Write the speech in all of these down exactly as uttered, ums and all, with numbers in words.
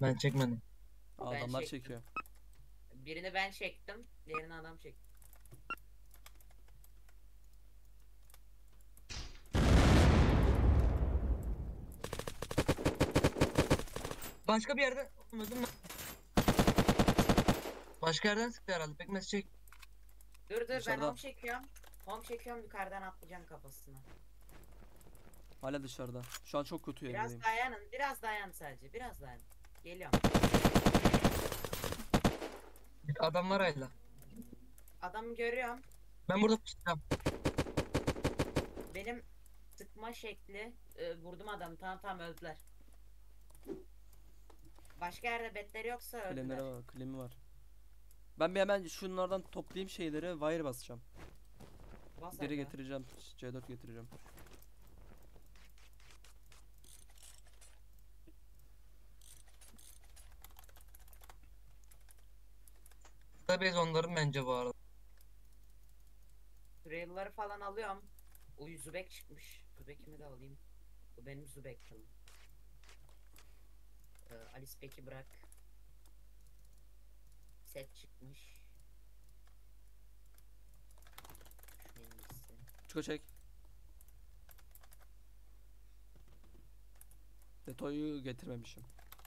Ben çekmedim. Ben Adamlar çektim. çekiyor. Birini ben çektim. Diğerini adam çekti. Başka bir yerden olmadı mı? Başka yerden sıktı herhalde. Pekmez çek. Dur dur ben Dışarıda. home çekiyorum. Home çekiyorum, yukarıdan atlayacağım kafasına. Hala dışarıda. Şu an çok kötü yerindeyim. Biraz dayanın, biraz dayan sadece. Biraz dayan. Geliyorum. Adam var hala. Adamı görüyorum. Ben burada pusacağım. Benim sıkma şekli e, vurdum adamı. Tamam tamam öldüler. Başka yerde betleri yoksa öldüler. Klemlere var. Klemi var. Ben bir hemen şunlardan toplayayım şeyleri. Wire basacağım. Bas Geri aga. getireceğim. C dört getireceğim. Tabii onların bence bu arada. Trail'ları falan alıyorum. O Zubek çıkmış. Zubek'imi de alayım. Bu benim Zubek'tim. Ee, Alice Pek'i bırak. Set çıkmış. Şu en iyisi. Çıko çek. Detoyu getirmemişim.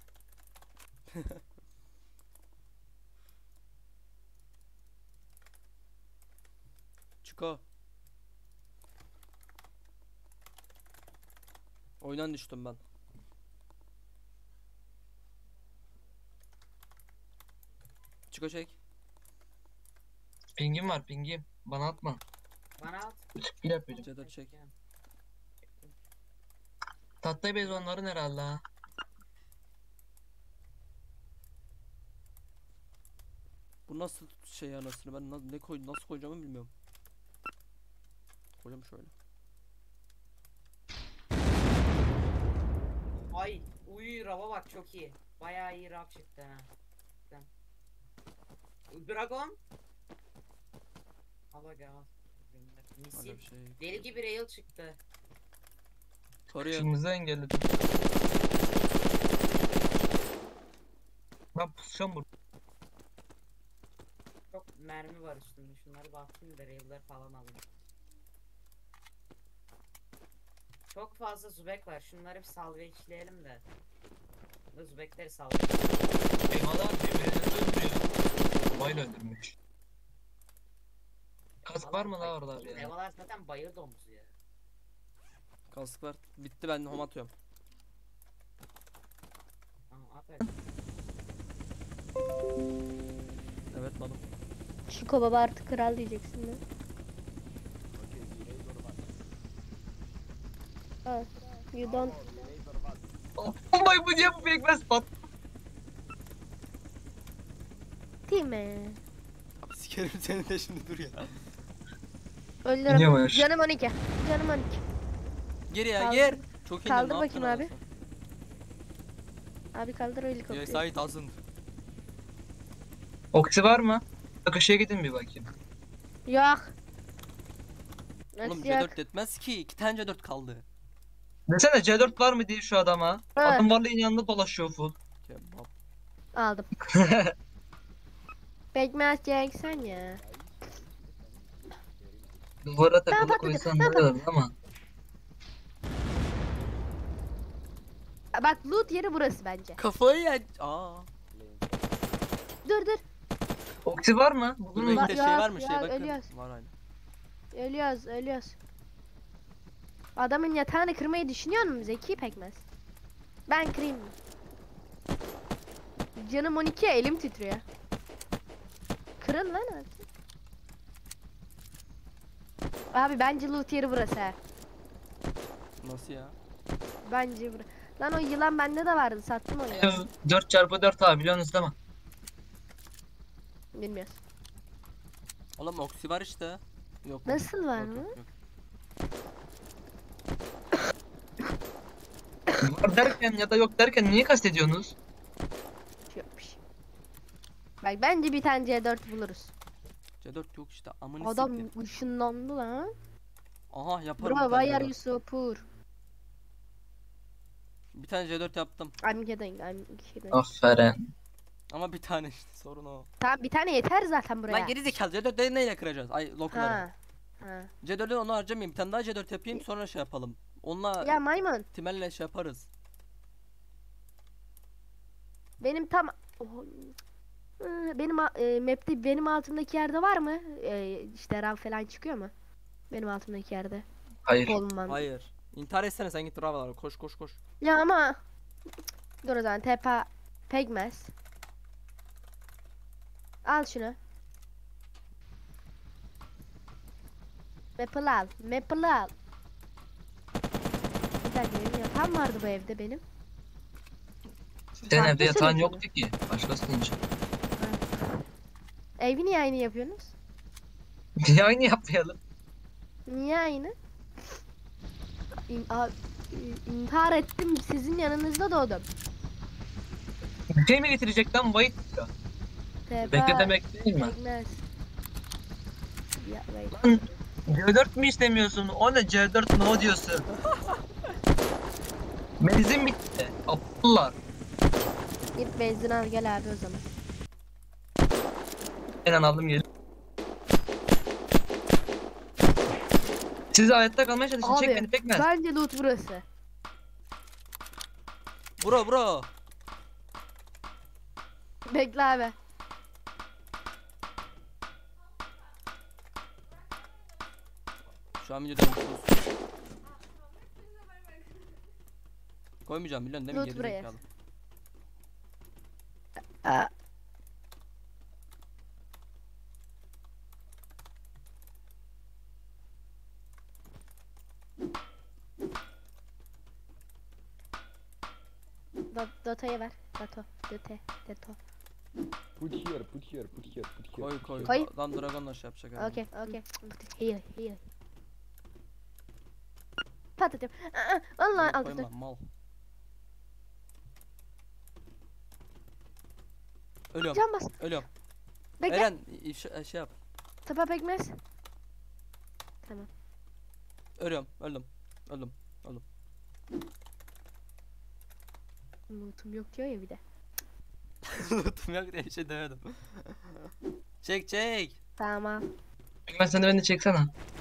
Çıko. Oyundan düştüm ben. Çıko çek. Pingim var pingim. Bana atma. Bana at. Bir yapacağım. C dört çek. Çekeceğim. Tatlı bez onların herhalde ha. Bu nasıl şey anasını ben na- ne koy nasıl koyacağımı bilmiyorum. Koyacağım şöyle. Ay, uy rava bak çok iyi. Bayağı iyi rav çıktı ha. Sen. Dragon. Al aga al. Hala Misil. bir şey. Deli gibi rail çıktı. Koruyor. Kırmızı engelledim. Ben pusacağım burada. Çok mermi var üstünde. Şunları bakayım da rail'ler falan alayım. Çok fazla zubek var. Şunları bir salvageleyelim de. Bu zubekleri salvage. Eyvallah birbirlerini öldürüyor. Bayla öldürmüş. Kask var mı la orada abi ya? Evalar zaten bayır domuzu ya. Kask var. Bitti ben home atıyorum. Tamam aferin. Evet balım. Şiko baba artık kral diyeceksin de. Ha, you don't. Oh my bu niye bu pekmez pat? Değil mi? Abi sikerim seni de şimdi dur ya. Öldürüm. İniyormuş. Canım on iki. Canım on iki. Gir ya Kaldır. gir. Çok iyi. Kaldır bakayım abi. Abi kaldır o Yes helikopteri. I doesn't. Oksi var mı? Akışıya gidin bir bakayım. Yok. Oğlum Nasıl C yok? dört etmez ki. İki tane C dört kaldı. Desene C dört var mı diye şu adama. Evet. Adam vallahi yanında dolaşıyor full. Kebap. Aldım. Pekmez Jackson ya. Duvara Tamam, takılı patladı. koysan Tamam, ne olur ama. Bak loot yeri burası bence. Kafayı yer. Aa. Dur dur. Oksi var mı? Dur Bunun Bak- bekle şey yok, var mı şey yok, bakın. ölüyoruz. Var aynı. Ölüyoruz ölüyoruz. Adamın yatağını kırmayı düşünüyor musun Zeki Pekmez? Ben kırayım mı? Canım on iki, elim titriyor. Kırın lan artık. Abi bence loot yeri burası ha. Nasıl ya? Bence burası. Lan o yılan bende de vardı, sattım onu ya. dört çarpı dört abi biliyorsunuz değil mi? Bilmiyoruz. Oğlum oksi var işte. Yok. Nasıl var yok, mı? yok, yok. Var derken ya da yok derken niye kastediyorsunuz? Şey yokmuş. Bak bence bir tane C dört buluruz. C dört yok işte. Amını Adam siktir. ışınlandı lan. Aha yaparım. Bro bir tane why C are dört. you so poor? Bir tane C dört yaptım. I'm kidding, I'm kidding. Aferin. Ama bir tane işte sorun o. Tamam bir tane yeter zaten buraya. Lan geri zekalı C dörtleri neyle kıracağız? Ay lokuları. Ha. Ha. C dört'ü onu harcamayayım. Bir tane daha C dört yapayım sonra şey yapalım. Onunla Ya maymun, Timel'le şey yaparız. benim tam oh, ıı, benim a- e, map'te benim altımdaki yerde var mı? E, işte rav falan çıkıyor mu? Benim altımdaki yerde. Hayır. Olmam. Hayır. İntihar etsene sen git bravolar. Koş koş koş. Ya ama dur o zaman tepa pekmez. Al şunu. Maple al. Maple al. Bir dakika benim yatağım vardı bu evde benim. Senin Farklı evde yatağın senin yoktu ki. Başkasının için. Evi niye aynı yapıyorsunuz? Niye aynı yapmayalım? Niye aynı? İn, a, i- intihar ettim sizin yanınızda doğdum. Bir şey mi getirecek lan Vahit? Ya, Tepa bekle demek değil mi? pekmez. Ya, wait. Lan C dört mü istemiyorsun? O ne C dört no diyorsun? Benzin bitti. Aptallar. Git benzin al gel abi o zaman. Aynen aldım gelin. Siz hayatta kalmaya çalışın. Çek beni pekmez. bence loot burası. Bro bro. Bekle abi. Şu an videoda mutsuz. Koymayacağım biliyorsun değil mi? Loot Geri buraya. zekalı. Aa. Do Dota'ya ver. Doto. Dote. Doto. Put here, put here, put here, put here. Koy put koy. here. Koy. Lan Dragon'la şey yapacak herhalde. Okay, okay. Here, here. Patlatıyorum. Aa, vallahi Koyma, al koyma, dur. mal. Ölüyorum. Can bas. Ölüyorum. Bekle. Eren şey, şey yap. Tapa pekmez. Tamam. Ölüyorum. Öldüm. Öldüm. Lootum yok diyor ya bir de. Lootum yok diye bir şey demedim. Çek çek. Tamam. Pekmez sen de beni çeksene.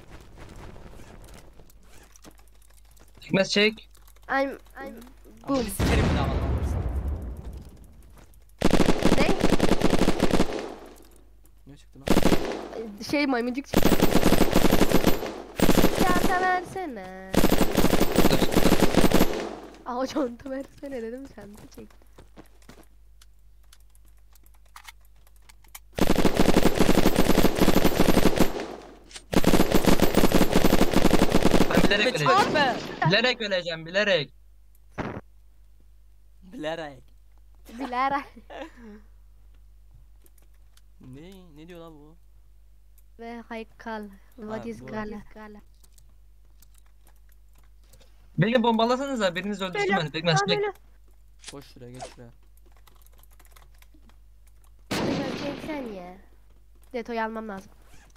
Pekmez çek. I'm, I'm, Ama boom. bir sikerim bir daha bana olursa. Ne? Ne çıktı lan? Şey maymuncuk çıktı. Çanta versene. Aa çanta versene dedim çanta çekti. Ben bilerek öleceğim. Be. Bilerek öleceğim bilerek. Bilerek. Bilara. Ne? Ne diyor lan bu? Ve haykal. What Ha, is bu- gala? Gala. Beni bombalasanıza biriniz öldürsün beni. Pekmez çek. Koş şuraya geç şuraya. Çeksen ya. Detoyu almam lazım.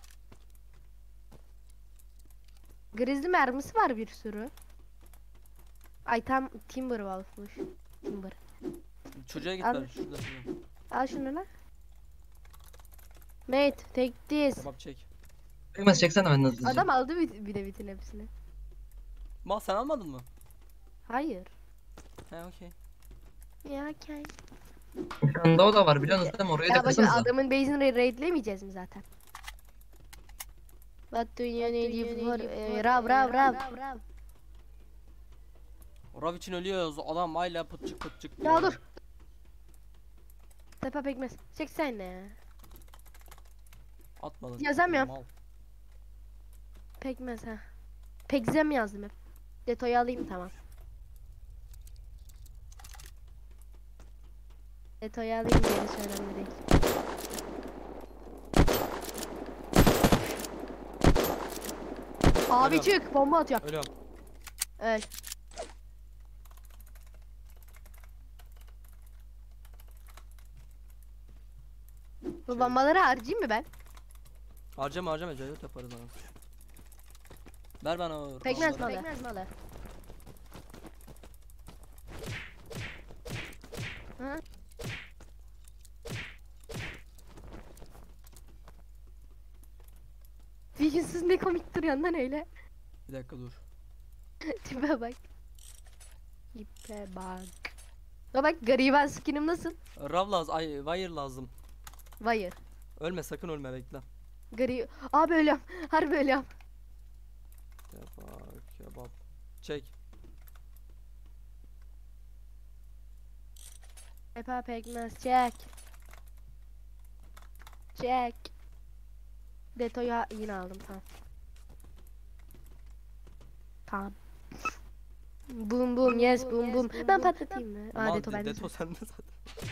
Grizzly mermisi var bir sürü. Ay tam Timberwolf'muş. Timber. Çocuğa git Al. ver şurada. şurada. Al şunu lan. Mate take this. Tamam çek. Pekmez çeksene ben hızlıca. Adam aldı bir, bir de bütün hepsini. Mal sen almadın mı? Hayır. He okey. Ya okay. Şu anda o da var biliyorsunuz değil mi? Orayı da Ya bakın kırsanıza. adamın base'ini ra- raidlemeyeceğiz mi zaten? What do you need for eh, rav rav rav. Rav için ölüyoruz. Adam hala pıtçık pıtçık. Ya diyor. dur. Tepe pekmez. Çeksene. Atmadın. Yazamıyorum. Mal. Pekmez ha. Pekzem yazdım hep. Detoyu alayım tamam. Detoyu alayım gerisi önemli değil. Abi Ölüyorum. çık bomba atıyor. Ölüyorum. Öl. Bu bombaları harcayayım mı ben? Harcama harcama C dört yaparız lan. Ver bana o. Pekmez roundları. malı. Pekmez malı. Ha? Vizyonsuz ne komik duruyorsun lan öyle. Bir dakika dur. Tipe bak. Tipe bak. Ya bak gariban skinim nasıl? Rav lazım. Ay wire lazım. Hayır. Ölme sakın ölme bekle. Gari... Abi ölüyorum. Harbi ölüyorum. Kebap kebap. Çek. Epa pekmez çek. Çek. Deto'yu yine aldım tamam. Tamam. Boom boom yes boom boom. Ben patlatayım mı? Aa Aman Deto de- bende. Deto sende zaten.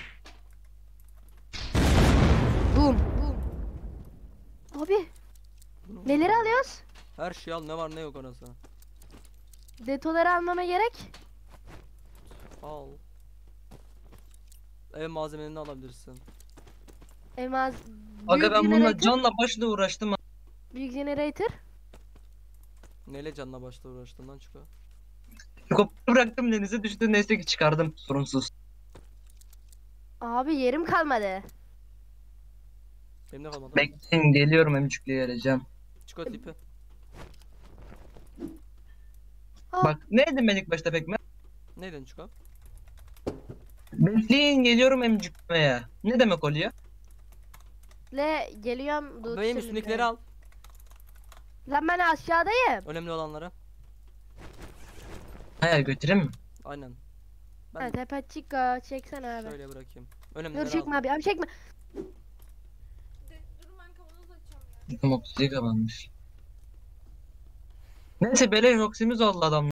Boom. Abi Bunu- neleri alıyoruz? Her şeyi al ne var ne yok anasını. Detoları almama gerek. Al. Ev malzemelerini alabilirsin. Elmas. Aga Büyük ben bununla generator. canla başla uğraştım. Büyük generator. Neyle canla başla uğraştın lan Çiko? Helikopter bıraktım denize düştü neyse ki çıkardım sorunsuz. Abi yerim kalmadı. Benim de kalmadı. Bekleyin geliyorum emcükliğe vereceğim. Çiko tipi. Aa, Bak ne dedim ben ilk başta pekmez? Neyden Çiko? Bekleyin geliyorum emcüklemeye. Ne demek oluyor? le geliyorum. Dur, Benim şimdi üstündekileri be. al. Lan ben aşağıdayım. Önemli olanları. Hayır götüreyim mi? Aynen. Ben Ha tepe çıka çeksene abi. şöyle bırakayım. Dur Önemlileri çekme al. abi abi çekme. De- Durun ben kavanoz açacağım ya. Bizim otuz kapanmış. Neyse beleş oksimiz oldu adam.